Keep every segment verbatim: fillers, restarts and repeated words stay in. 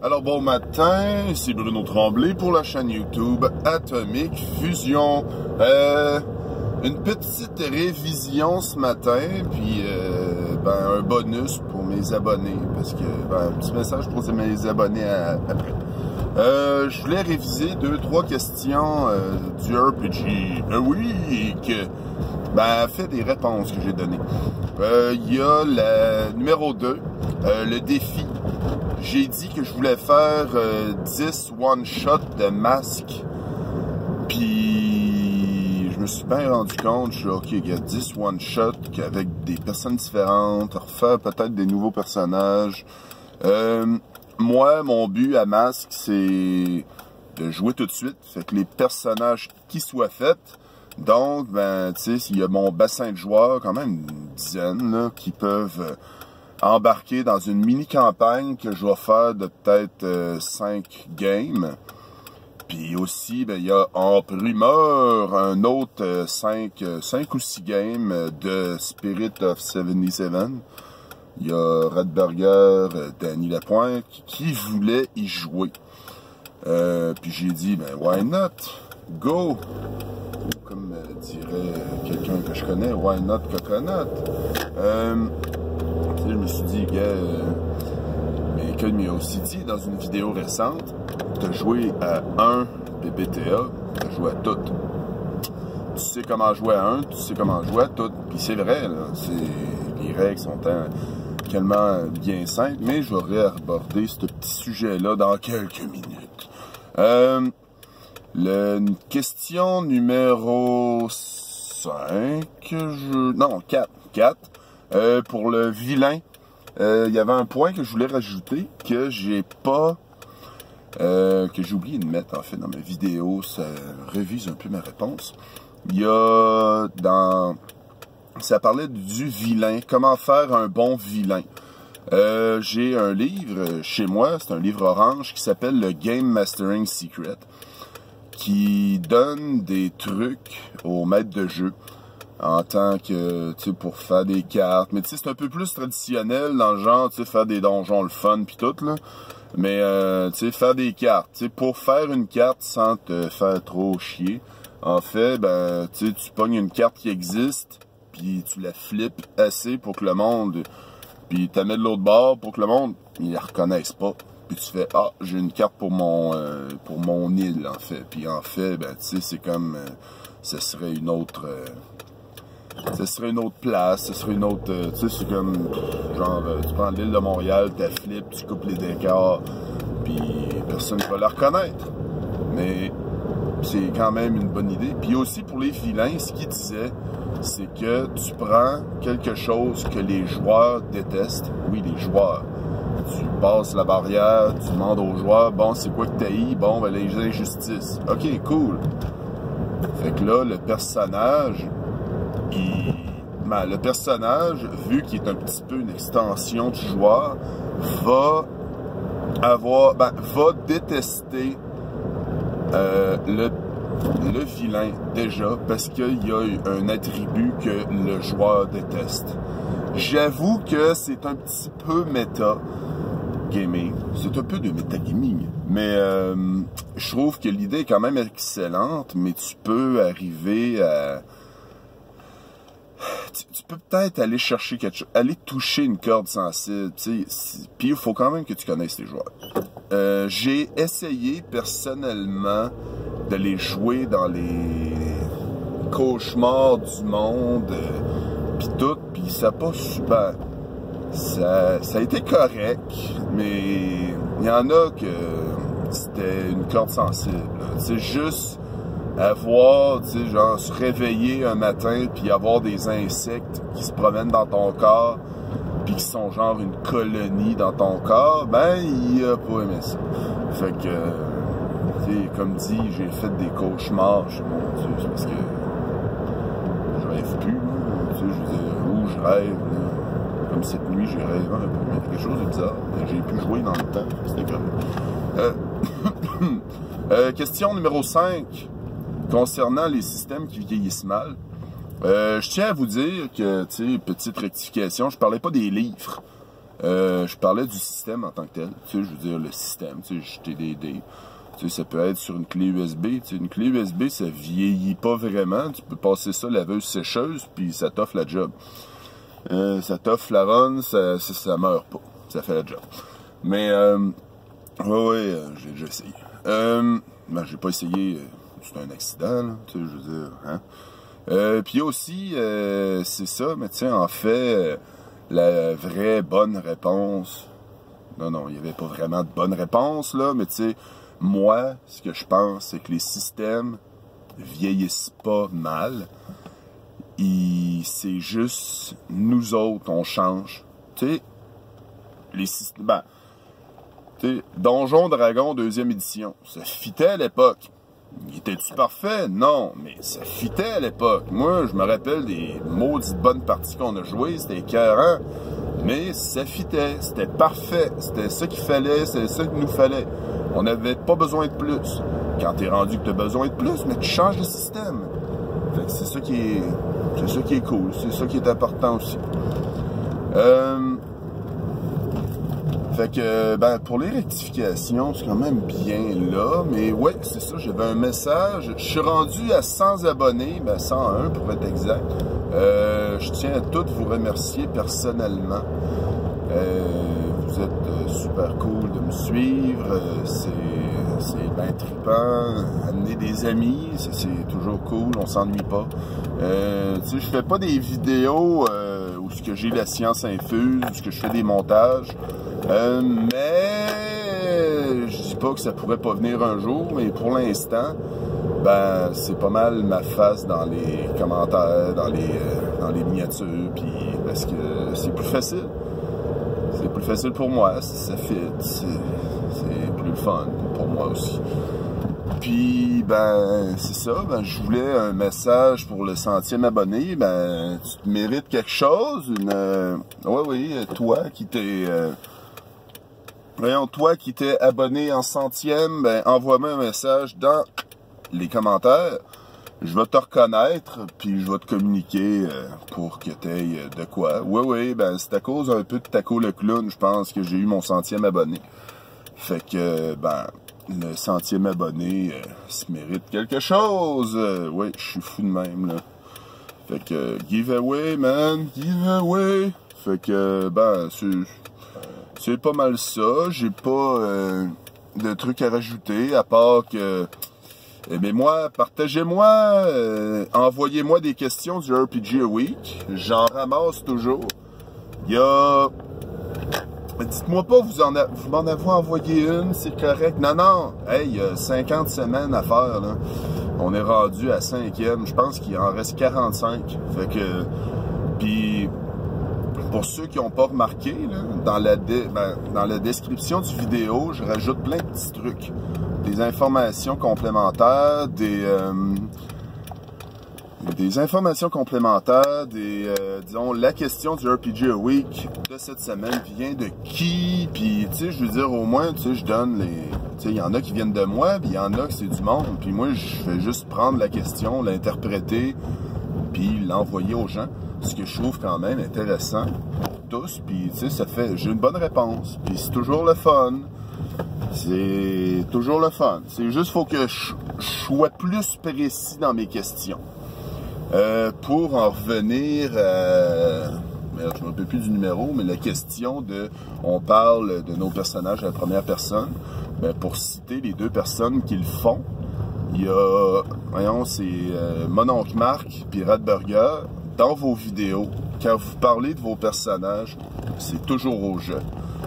Alors bon matin, ici Bruno Tremblay pour la chaîne YouTube Atomic Fusion. Euh, une petite révision ce matin, puis euh, ben, un bonus pour mes abonnés, parce que ben, un petit message pour mes abonnés à, après. Euh, je voulais réviser deux, trois questions euh, du R P G a Week. Ben, fait des réponses que j'ai données. Il euh, y a la numéro deux, euh, le défi. J'ai dit que je voulais faire euh, dix one-shot de masque. Puis je me suis bien rendu compte, je suis ok, il y a dix one-shot avec des personnes différentes, refaire peut-être des nouveaux personnages. Euh, moi, mon but à masque, c'est de jouer tout de suite. Fait que les personnages qui soient faits. Donc, ben, tu sais, il y a mon bassin de joueurs, quand même une dizaine, là, qui peuvent euh, embarquer dans une mini-campagne que je vais faire de peut-être euh, cinq games. Puis aussi, ben, il y a en primeur un autre euh, cinq ou six games de Spirit of soixante-dix-sept. Il y a Redberger, euh, Danny Lapointe, qui, qui voulait y jouer. Euh, puis j'ai dit, ben, why not? Go! Comme euh, dirait quelqu'un que je connais, why not coconut? Euh, je me suis dit, gars, euh, mais comme il a aussi dit dans une vidéo récente, tu as joué à un P B T A, tu as joué à tout. Tu sais comment jouer à un, tu sais comment jouer à tout. Puis c'est vrai, là, les règles sont tellement bien simples, mais je vais aborder ce petit sujet-là dans quelques minutes. Euh, Le, question numéro cinq, je, non, quatre, quatre, euh, pour le vilain, euh, il y avait un point que je voulais rajouter, que j'ai pas, euh, que j'ai oublié de mettre en fait dans ma vidéo, ça révise un peu ma réponse. Il y a dans, ça parlait du vilain, comment faire un bon vilain. Euh, j'ai un livre chez moi, c'est un livre orange qui s'appelle le Game Mastering Secret, qui donne des trucs aux maîtres de jeu en tant que, tu sais, pour faire des cartes. Mais tu sais, c'est un peu plus traditionnel dans le genre, tu sais, faire des donjons le fun pis tout, là. Mais, euh, tu sais, faire des cartes. Tu sais, pour faire une carte sans te faire trop chier, en fait, ben, tu sais, tu pognes une carte qui existe, puis tu la flippes assez pour que le monde, puis tu la mets de l'autre bord pour que le monde, il la reconnaisse pas. Puis tu fais, ah, j'ai une carte pour mon euh, pour mon île, en fait. Puis en fait, ben, tu sais, c'est comme, euh, ce serait une autre, euh, ce serait une autre place, ce serait une autre, euh, tu sais, c'est comme, genre, euh, tu prends l'île de Montréal, tu la flippes, tu coupes les décors, puis personne ne va la reconnaître. Mais c'est quand même une bonne idée. Puis aussi, pour les vilains, ce qu'il disait, c'est que tu prends quelque chose que les joueurs détestent. Oui, les joueurs. Tu passes la barrière, tu demandes aux joueurs, bon, c'est quoi que t'as eu? Bon, ben, les injustices. Ok, cool. Fait que là, le personnage, il... ben, le personnage, vu qu'il est un petit peu une extension du joueur, va avoir, ben, va détester euh, le, le vilain déjà, parce qu'il y a un attribut que le joueur déteste. J'avoue que c'est un petit peu méta gaming. C'est un peu de metagaming. Mais euh, je trouve que l'idée est quand même excellente, mais tu peux arriver à... Tu, tu peux peut-être aller chercher quelque chose, aller toucher une corde sensible, tu sais. Puis il faut quand même que tu connaisses les joueurs. Euh, j'ai essayé personnellement de les jouer dans les cauchemars du monde, euh, puis tout, puis ça n'a pas super... Ça, ça a été correct, mais il y en a que c'était une corde sensible. C'est juste avoir, tu sais, genre se réveiller un matin puis avoir des insectes qui se promènent dans ton corps puis qui sont genre une colonie dans ton corps, ben il a pas aimé ça. Fait que, tu sais, comme dit, j'ai fait des cauchemars, je mon Dieu, c'est parce que je rêve plus, tu sais, je veux dire, où je rêve, là. Comme cette nuit, j'ai rêvé un peu, mais quelque chose de bizarre. J'ai pu jouer dans le temps, c'était comme... Euh... euh, question numéro cinq, concernant les systèmes qui vieillissent mal. Euh, je tiens à vous dire que, tu sais, petite rectification, je parlais pas des livres. Euh, je parlais du système en tant que tel. Tu sais, je veux dire, le système, tu sais, jeter des dés. Tu sais, ça peut être sur une clé U S B. Tu sais, une clé U S B, ça vieillit pas vraiment. Tu peux passer ça laveuse sécheuse, puis ça t'offre la job. Euh, ça t'offre la run, ça, ça, ça meurt pas. Ça fait la job. Mais, euh, ouais, ouais, euh, j'ai déjà essayé. Euh, ben, j'ai pas essayé, euh, c'est un accident, là, tu sais, je veux dire, hein. Euh, puis aussi, euh, c'est ça, mais tu sais, en fait, euh, la vraie bonne réponse, non, non, il n'y avait pas vraiment de bonne réponse, là, mais tu sais, moi, ce que je pense, c'est que les systèmes vieillissent pas mal. C'est juste, nous autres, on change. Tu sais, les systèmes, ben, tu sais, Donjon Dragon deuxième édition, ça fitait à l'époque. Il était-tu parfait? Non, mais ça fitait à l'époque. Moi, je me rappelle des maudites bonnes parties qu'on a jouées, c'était écœurant, mais ça fitait, c'était parfait, c'était ça qu'il fallait, c'était ça qu'il nous fallait. On n'avait pas besoin de plus. Quand t'es rendu que t'as besoin de plus, mais tu changes de système. Fait que c'est ça qui est, c'est ça qui est cool, c'est ça qui est important aussi. Euh... Fait que, ben, pour les rectifications, c'est quand même bien là, mais ouais, c'est ça, j'avais un message. Je suis rendu à cent abonnés, ben cent un pour être exact. Euh, je tiens à tous vous remercier personnellement. Euh, vous êtes euh, super cool de me suivre, euh, c'est bien trippant. Amener des amis, c'est toujours cool, on s'ennuie pas. Euh, tu sais, je fais pas des vidéos euh, où j'ai la science infuse, où je fais des montages. Euh, mais je dis pas que ça pourrait pas venir un jour, mais pour l'instant, ben c'est pas mal ma face dans les commentaires, dans les euh, dans les miniatures, puis parce que c'est plus facile. C'est plus facile pour moi, ça fit, c'est plus fun pour moi aussi. Puis, ben, c'est ça, ben, je voulais un message pour le centième abonné, ben, tu te mérites quelque chose, une... Euh, ouais, oui, toi qui t'es... Euh, voyons, toi qui t'es abonné en centième, ben, envoie-moi un message dans les commentaires. Je vais te reconnaître, puis je vais te communiquer euh, pour que tu aies de quoi. Oui, oui, ben, c'est à cause un peu de Taco le clown, je pense, que j'ai eu mon centième abonné. Fait que, ben, le centième abonné euh, se mérite quelque chose. Euh, oui, je suis fou de même, là. Fait que, giveaway, man, giveaway. Fait que, ben, c'est pas mal ça. J'ai pas euh, de trucs à rajouter, à part que... Eh bien, moi, partagez-moi, euh, envoyez-moi des questions du R P G a Week. J'en ramasse toujours. Il y a... Dites-moi pas, vous en a... vous m'en avez envoyé une, c'est correct. Non, non, hey, il y a cinquante semaines à faire, là. On est rendu à cinquième. Je pense qu'il en reste quarante-cinq. Fait que... Puis... Pour ceux qui n'ont pas remarqué, là, dans, la dé... ben, dans la description du vidéo, je rajoute plein de petits trucs. Des informations complémentaires, des... Euh... Des informations complémentaires, des, euh, disons, la question du R P G a Week de cette semaine vient de qui, puis, tu sais, je veux dire, au moins, tu sais, je donne les... Tu sais, il y en a qui viennent de moi, puis il y en a que c'est du monde, puis moi, je vais juste prendre la question, l'interpréter, puis l'envoyer aux gens, ce que je trouve quand même intéressant pour tous, puis, tu sais, ça fait... J'ai une bonne réponse, puis c'est toujours le fun. C'est toujours le fun. C'est juste, faut que je, je sois plus précis dans mes questions. Euh, pour en revenir à... Merde, je ne me rappelle plus du numéro, mais la question de... On parle de nos personnages à la première personne. Ben, pour citer les deux personnes qui le font, il y a... Voyons, c'est euh, Mon oncle Marc puis Radburger. Dans vos vidéos, quand vous parlez de vos personnages, c'est toujours au jeu.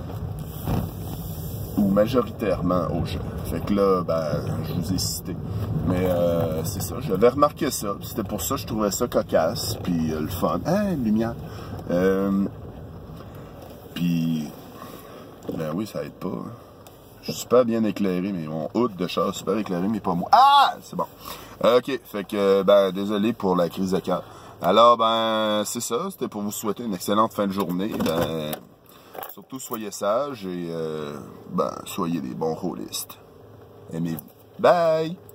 Ou majoritairement au jeu. Fait que là, ben, je vous ai cité. Mais euh, c'est ça, j'avais remarqué ça. C'était pour ça que je trouvais ça cocasse, puis euh, le fun. Hein, lumière! Euh, puis, ben oui, ça aide pas. Je suis super bien éclairé, mais mon hood de char est super éclairé, mais pas moi. Ah! C'est bon. Euh, ok, fait que, ben, désolé pour la crise de cœur. Alors, ben, c'est ça. C'était pour vous souhaiter une excellente fin de journée. Ben... Surtout, soyez sages et euh, ben, soyez des bons rôlistes. Aimez-vous. Bye!